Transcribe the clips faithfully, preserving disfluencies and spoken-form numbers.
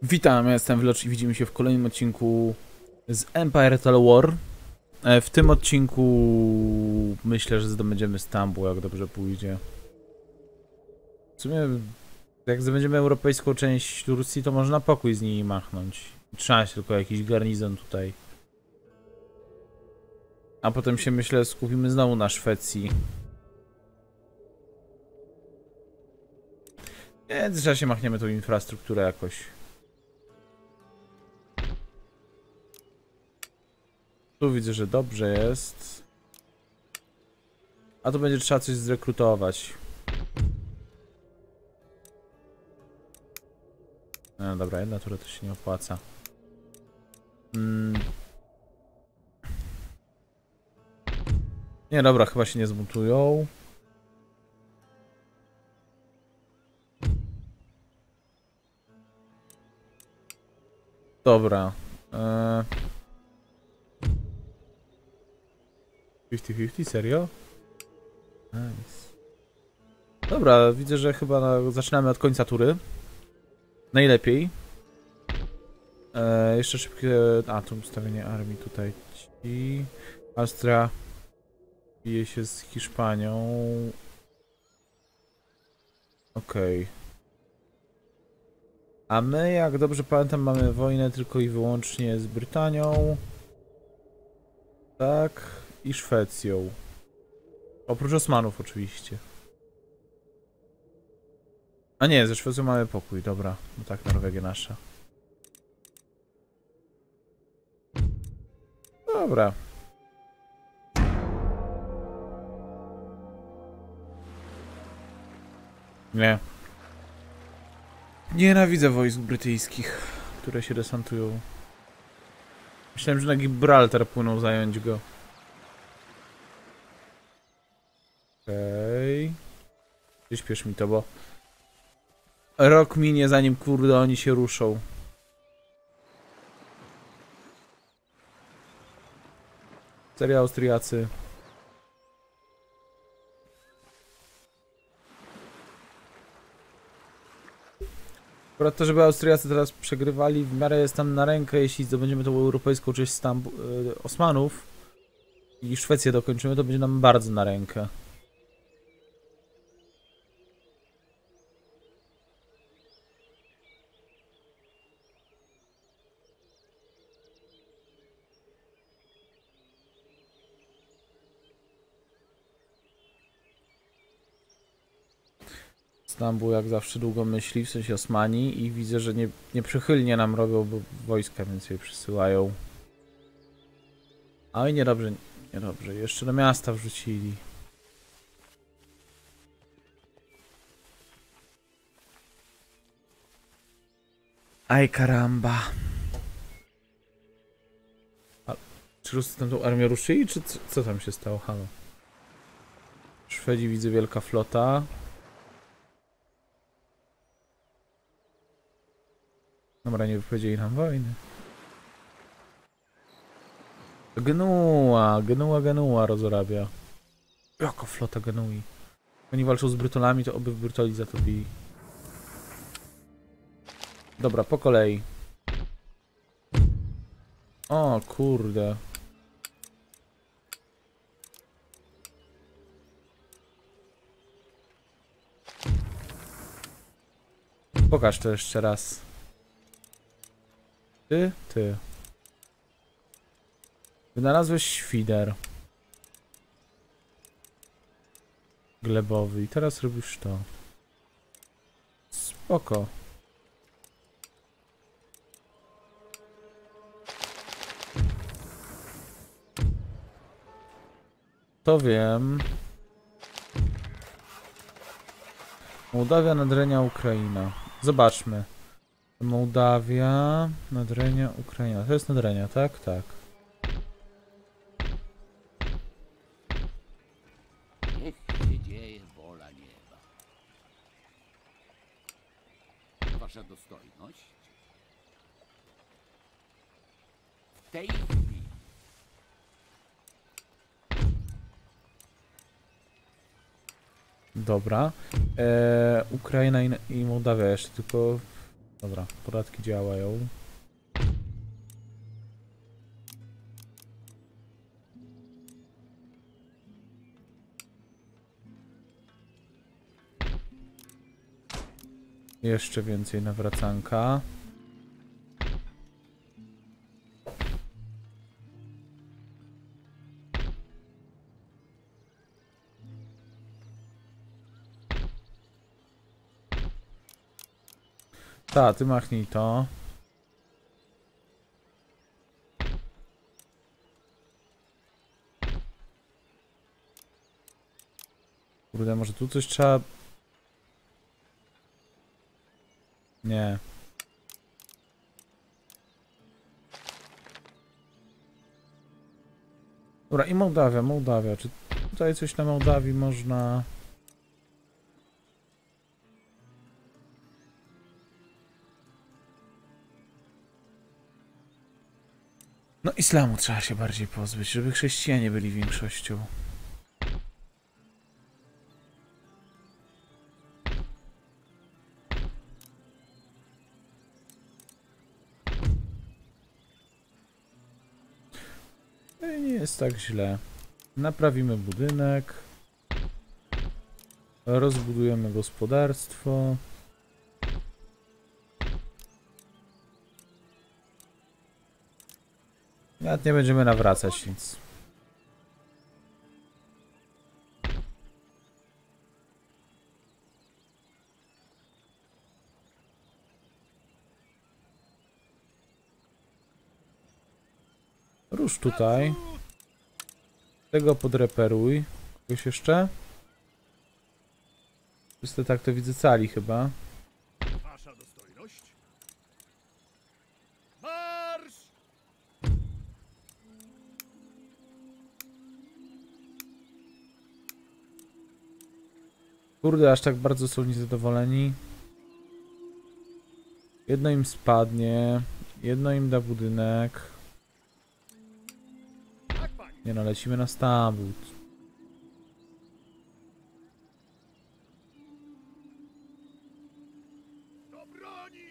Witam, ja jestem Vlocz i widzimy się w kolejnym odcinku z Empire Total War. W tym odcinku myślę, że zdobędziemy Stambuł, jak dobrze pójdzie. W sumie, jak zdobędziemy europejską część Turcji, to można pokój z niej machnąć. Trzeba się tylko jakiś garnizon tutaj. A potem się, myślę, skupimy znowu na Szwecji. Więc trzeba się machniemy tą infrastrukturę jakoś. Tu widzę, że dobrze jest. A tu będzie trzeba coś zrekrutować. No dobra, jedna tura to się nie opłaca. Hmm. Nie, dobra, chyba się nie zbuntują. Dobra. pięćdziesiąt pięćdziesiąt, serio? Nice. Dobra, widzę, że chyba na... zaczynamy od końca tury. Najlepiej. E, jeszcze szybkie... A, tu ustawienie armii tutaj. Ci... Austria bije się z Hiszpanią. Okej. Okay. A my, jak dobrze pamiętam, mamy wojnę tylko i wyłącznie z Brytanią. Tak. I Szwecją. Oprócz Osmanów oczywiście. A nie, ze Szwecją mamy pokój, dobra. No tak, Norwegia nasza. Dobra. Nie. Nienawidzę wojsk brytyjskich, które się desantują. Myślałem, że na Gibraltar płyną zająć go. Okej. Okay. Przyspiesz mi to, bo rok minie, zanim kurde oni się ruszą. Serio, Austriacy. Akurat to, żeby Austriacy teraz przegrywali, w miarę jest tam na rękę, jeśli zdobędziemy tą europejską część Stambu y Osmanów i Szwecję dokończymy, to będzie nam bardzo na rękę. Stambuł jak zawsze długo myśli, w sensie Osmani, i widzę, że nie, nieprzychylnie nam robią bo wojska, więc je przysyłają. Oj, niedobrze, niedobrze. Jeszcze do miasta wrzucili. Aj karamba. A, czy Ruscy tam tą armię ruszyli, czy co, co tam się stało? Halo. Szwedzi, widzę, wielka flota. Dobra, nie wypowiedzieli nam wojny. Genua, Genua, Genua rozrabia. Jaka flota Genui. Oni walczą z Brytolami, to oby w Brytoli zatopili. Dobra, po kolei. O kurde. Pokaż to jeszcze raz. Ty, ty. Wynalazłeś świder glebowy i teraz robisz to. Spoko. To wiem. Mołdawia, Nadrenia, Ukraina. Zobaczmy. Mołdawia, Nadrenia, Ukraina. To jest Nadrenia, tak? Tak. Niech się dzieje wola nieba. Wasza dostojność? W tej chwili. Dobra. Eee, Ukraina i, i Mołdawia jeszcze tylko Dobra, podatki działają. Jeszcze więcej nawracanka. Ta, ty machnij to. Kurde, może tu coś trzeba... Nie. Dobra, i Mołdawia, Mołdawia. Czy tutaj coś na Mołdawii można... No islamu trzeba się bardziej pozbyć, żeby chrześcijanie byli większością. No i nie jest tak źle. Naprawimy budynek. Rozbudujemy gospodarstwo. Nawet nie będziemy nawracać nic. Rusz tutaj. Tego podreperuj. Kogoś jeszcze? Wszyscy tak to widzę cali chyba. Wasza dostojność. Marsz! Kurde, aż tak bardzo są niezadowoleni. Jedno im spadnie. Jedno im da budynek. Tak, panie. Nie no, lecimy na Stambuł. Do broni!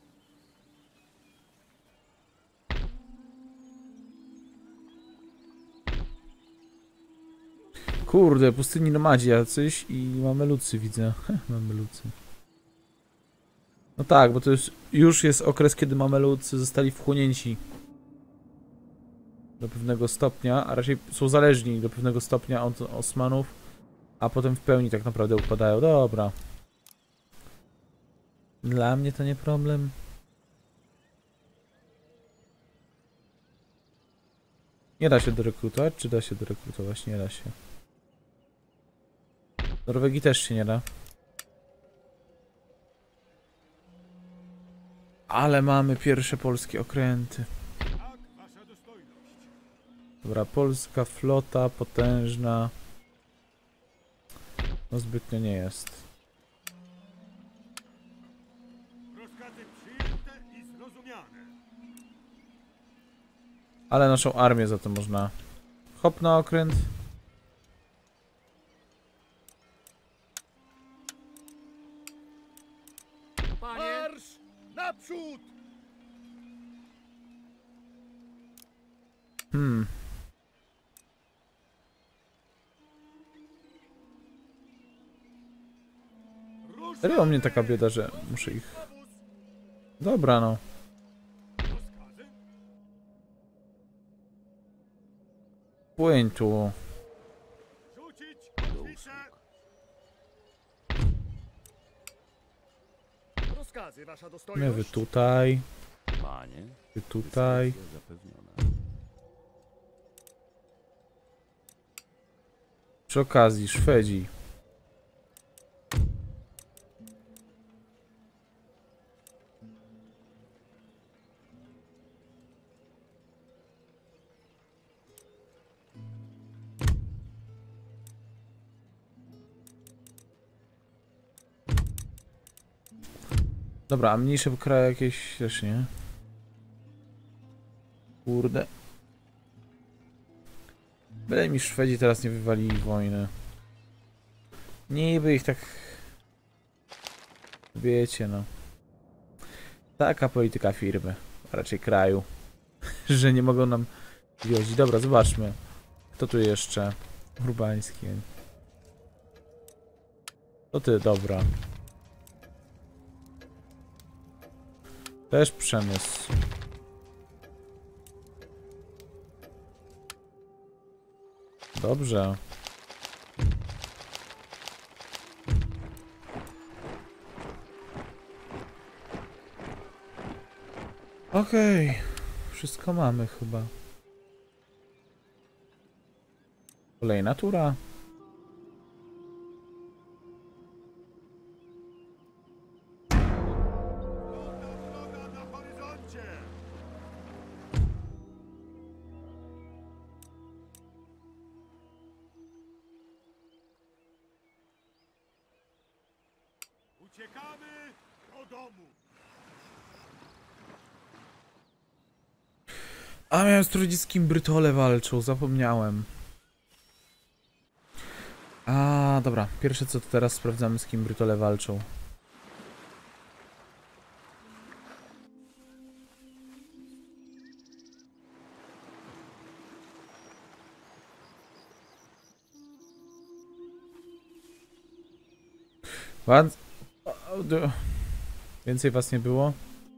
Kurde, pustyni nomadzi jacyś i mamy lucy, widzę. Mamy lucy. No tak, bo to jest, już jest okres, kiedy mamelucy zostali wchłonięci do pewnego stopnia, a raczej są zależni do pewnego stopnia od Osmanów, a potem w pełni tak naprawdę upadają. Dobra. Dla mnie to nie problem. Nie da się dorekrutować, czy da się dorekrutować? Nie da się. Norwegii też się nie da. Ale mamy pierwsze polskie okręty. Tak, wasza dostojność. Dobra, polska flota, potężna. No zbytnio nie jest. Rozkazy przyjęte i zrozumiane. Ale naszą armię za to można. Hop na okręt. Marsz! Naprzód! Hmm. Ruszamy! Serio mnie taka bieda, że muszę ich... Powóz! Dobra no. Rozkazy? Płyń tu. Rzucić kotwicę! Rozkazy, wasza My dostojność. wy tutaj. Panie, Wy tutaj. dyskrecja zapewniona. Przy okazji, Szwedzi. Dobra, a mniejsze kraje jakieś też nie. Kurde. Byle mi Szwedzi teraz nie wywalili wojny. Niby ich tak... Wiecie no. Taka polityka firmy, a raczej kraju, że nie mogą nam wiozić. Dobra, zobaczmy. Kto tu jeszcze? Urbański. To ty, dobra. Też przemysł. Dobrze. Okej. Okay. Wszystko mamy chyba. Kolejna tura. Wroga na horyzoncie! Uciekamy do domu! A miałem z Trudzickim Brytole walczył, zapomniałem. A dobra, pierwsze co to teraz sprawdzamy, z kim Brytole walczą. Ładz... Więcej was nie było?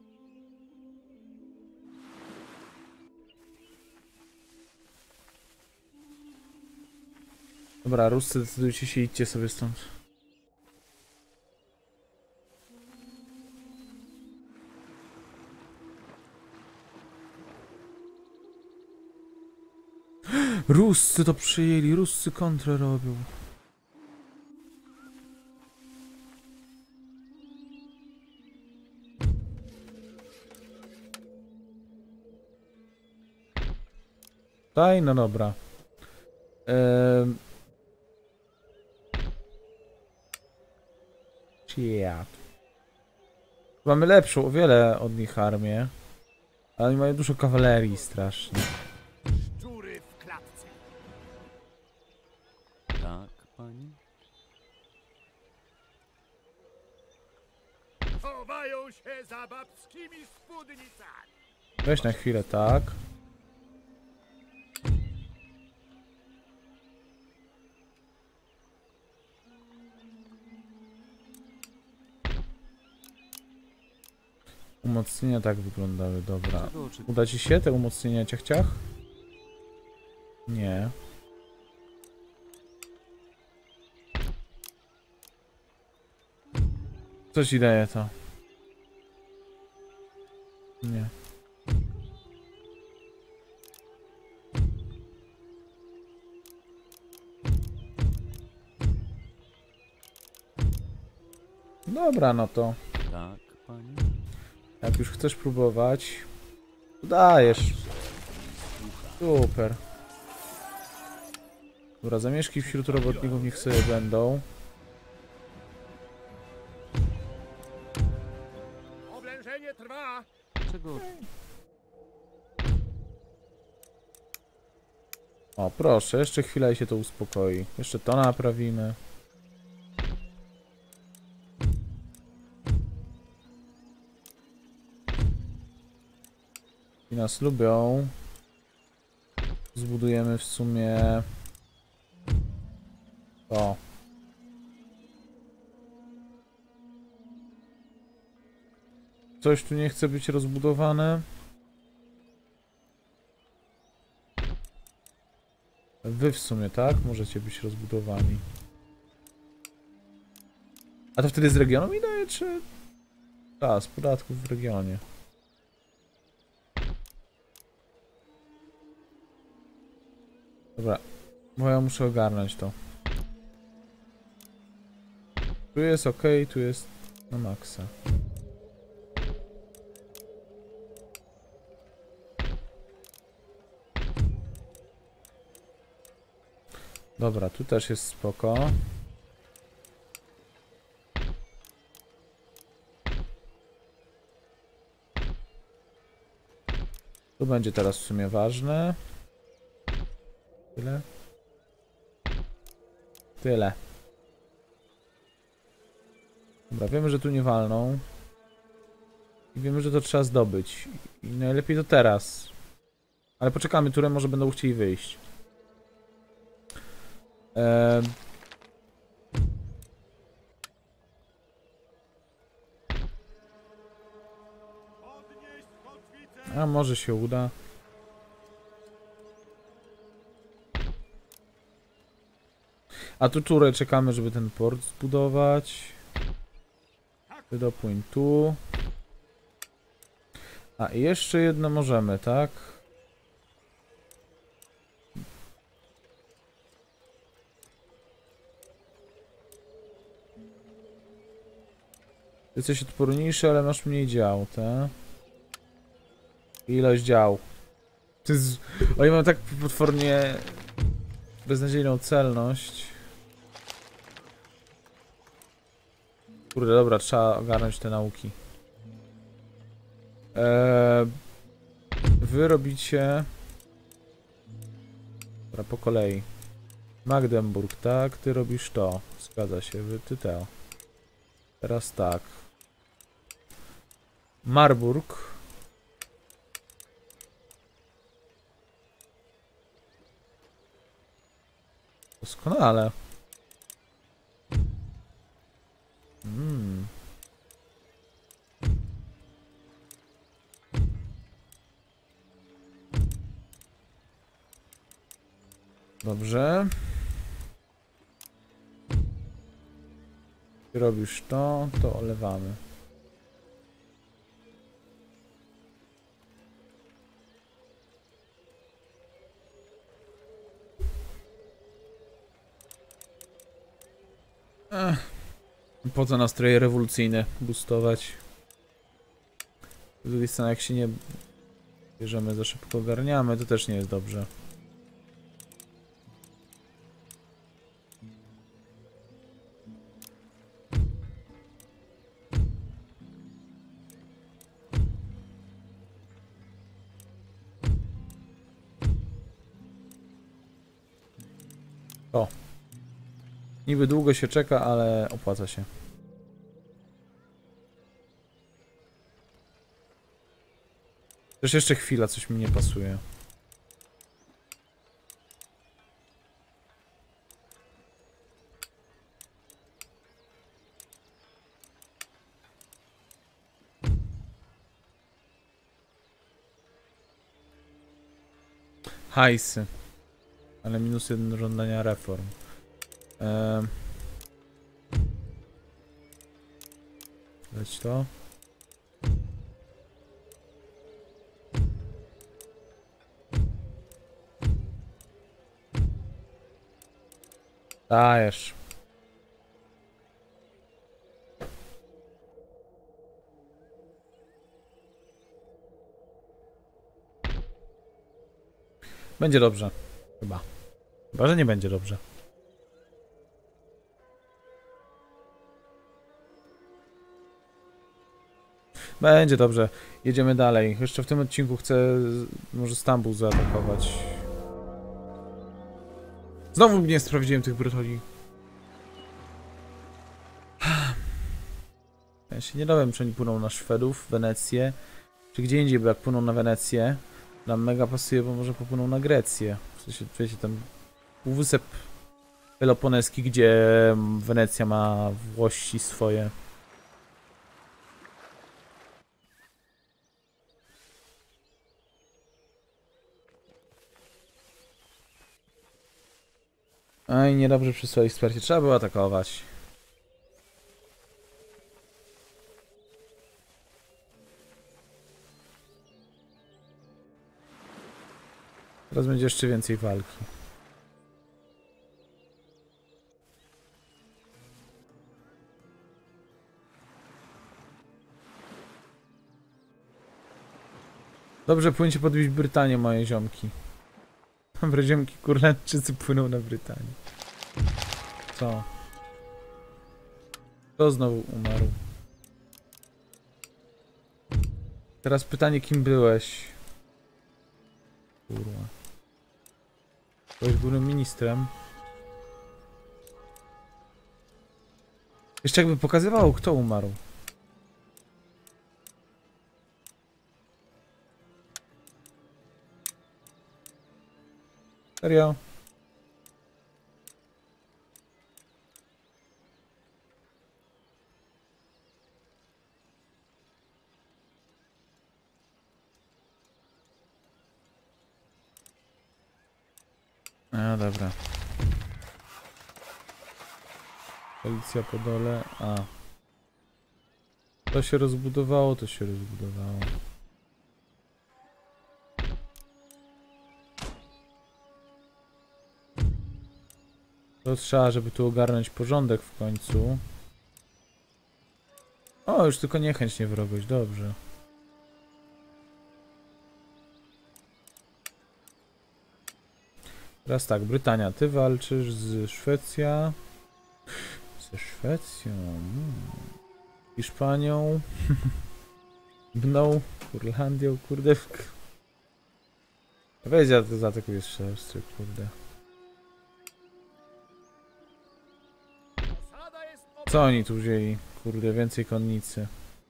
Dobra, Ruscy, decydujcie się, idźcie sobie stąd. Ruscy to przyjęli, Ruscy kontrę robią. Daj, no dobra. Ehm... Shit. Mamy lepszą, o wiele od nich armię. Ale oni mają dużo kawalerii strasznie. Szczury w klatce! Tak, panie? Chowają się za babskimi spódnicami! Weź na chwilę, tak. Umocnienia tak wyglądały, dobra. Czego oczekujesz? Uda ci się te umocnienia ciach-ciach? Nie. Co ci daje to? Nie. Dobra, no to Tak, panie? jak już chcesz próbować, to dajesz. Super. Dobra, zamieszki wśród robotników niech sobie będą. Oblężenie trwa! Czego? O, proszę, jeszcze chwilę i się to uspokoi. Jeszcze to naprawimy. I nas lubią. Zbudujemy w sumie... O. Coś tu nie chce być rozbudowane. Wy w sumie, tak? Możecie być rozbudowani. A to wtedy z regionu mi daje, czy... A, z podatków w regionie. Dobra, bo ja muszę ogarnąć to. Tu jest ok, tu jest na maksa. Dobra, tu też jest spoko. Tu będzie teraz w sumie ważne. Tyle. Tyle. Dobra, wiemy, że tu nie walną. I wiemy, że to trzeba zdobyć. I najlepiej to teraz. Ale poczekamy, które może będą chcieli wyjść. Eee... Podnieść kotwicę! A może się uda. A tu turę czekamy, żeby ten port zbudować. Ty dopłyń tu. A i jeszcze jedno możemy, tak? Ty jesteś odporniejszy, ale masz mniej dział, tak? Ilość dział. Ty z... Oni mają tak potwornie beznadziejną celność. Kurde, dobra, trzeba ogarnąć te nauki. Eee, wy robicie... Dobra, po kolei. Magdeburg, tak? Ty robisz to. Zgadza się, wy, ty to. Teraz tak. Marburg. Doskonale. Hmm. Dobrze. Ty robisz to, to olewamy. Ech. Po co nastroje rewolucyjne boostować? Z drugiej strony, jak się nie bierzemy za szybko ogarniamy, to też nie jest dobrze. O. Niby długo się czeka, ale opłaca się. Też jeszcze chwila, coś mi nie pasuje. Hajsy. Ale minus jeden żądania reform. Eee... Leć to. Dajesz. Będzie dobrze. Chyba. Chyba, że nie będzie dobrze. Będzie dobrze. Jedziemy dalej. Jeszcze w tym odcinku chcę może Stambuł zaatakować. Znowu nie sprawdziłem tych brutoli. Ja się nie dałem, czy oni płyną na Szwedów, Wenecję, czy gdzie indziej, bo jak płyną na Wenecję, nam mega pasuje, bo może popłyną na Grecję. W sensie, wiecie, tam półwysep Peloponeski, gdzie Wenecja ma włości swoje. Aj, niedobrze przysłali wsparcie. Trzeba było atakować. Teraz będzie jeszcze więcej walki. Dobrze, płyńcie podbić Brytanię, moje ziomki. Dobre ziomki Kurlandczycy płyną na Brytanię. Co? Kto znowu umarł? Teraz pytanie, kim byłeś? Kurwa. Byłeś byłym ministrem. Jeszcze jakby pokazywało, kto umarł. Serio? A, dobra. Policja po dole. A. To się rozbudowało, to się rozbudowało. To trzeba, żeby tu ogarnąć porządek w końcu. O, już tylko niechęć, nie wrogość, dobrze. Teraz tak, Brytania, ty walczysz z Szwecja. Ze Szwecją. Hmm. Hiszpanią. Mną. Kurlandią, kurde. Weź, ja zaatakuję strzelstwo, kurde. Co oni tu wzięli? Kurde, więcej konnicy.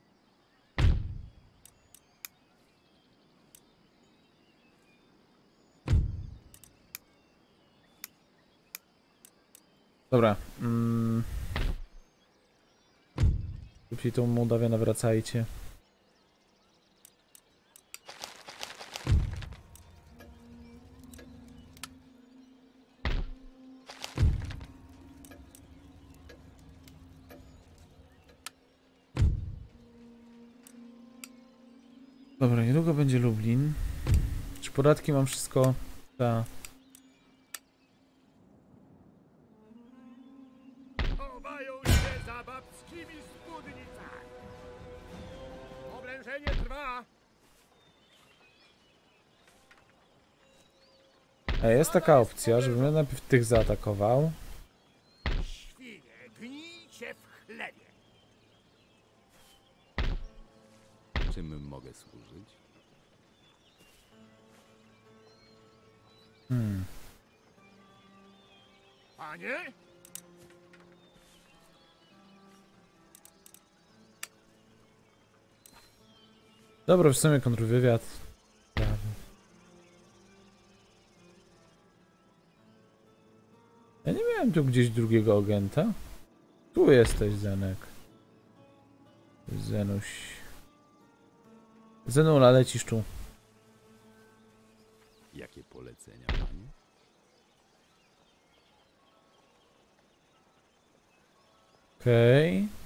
Dobra. Mm. Szybciej tą Mołdawię nawracajcie. Dobra, niedługo będzie Lublin. Czy podatki mam wszystko? Tak. Chowają się za babskimi spódnicami. Oblężenie trwa. A jest taka opcja, żebym ja najpierw tych zaatakował. Świnie, gnijcie w chlebie. Czym mogę służyć? Hmm. Panie? Dobra, w sumie kontrwywiad. Prawo. Ja nie miałem tu gdzieś drugiego agenta. Tu jesteś, Zenek. Zenuś. Zenula, lecisz tu. Jakie polecenia, panie? Okej. Okay.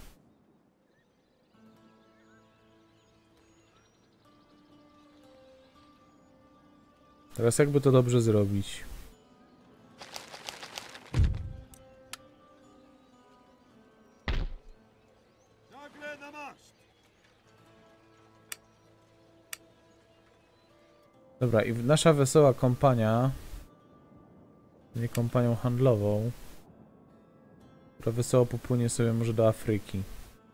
Teraz jakby to dobrze zrobić? Nagle na maszt. Dobra, i nasza wesoła kompania, nie kompanią handlową, która wesoło popłynie sobie może do Afryki.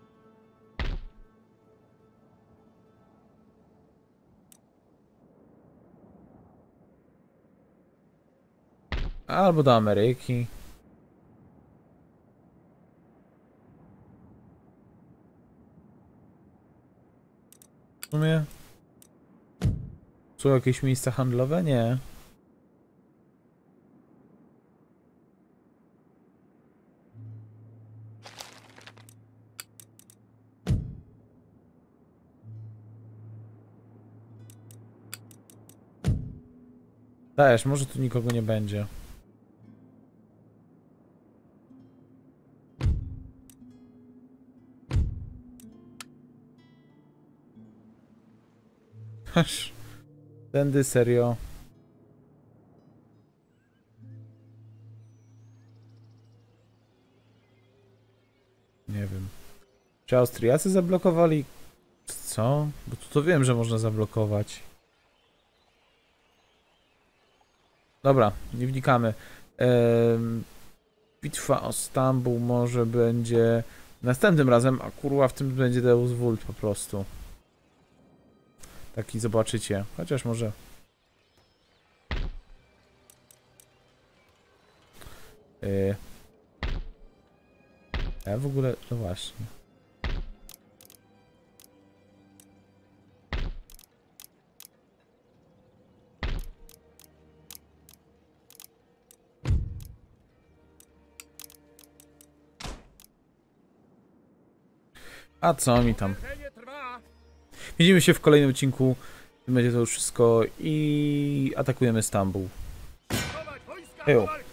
Albo do Ameryki. W sumie... Są jakieś miejsca handlowe? Nie. Dajesz, może tu nikogo nie będzie. Aż... Tędy, serio. Nie wiem. Czy Austriacy zablokowali? Co? Bo tu to wiem, że można zablokować. Dobra, nie wnikamy. Ehm, bitwa o Stambuł może będzie następnym razem, a kurwa w tym będzie Deus Vult po prostu. Taki zobaczycie. Chociaż może... Yy. Ja w ogóle... No właśnie. A co mi tam? Zmęczenie trwa. Widzimy się w kolejnym odcinku. Będzie to już wszystko i atakujemy Stambuł. Chować wojska Ejo. do walki.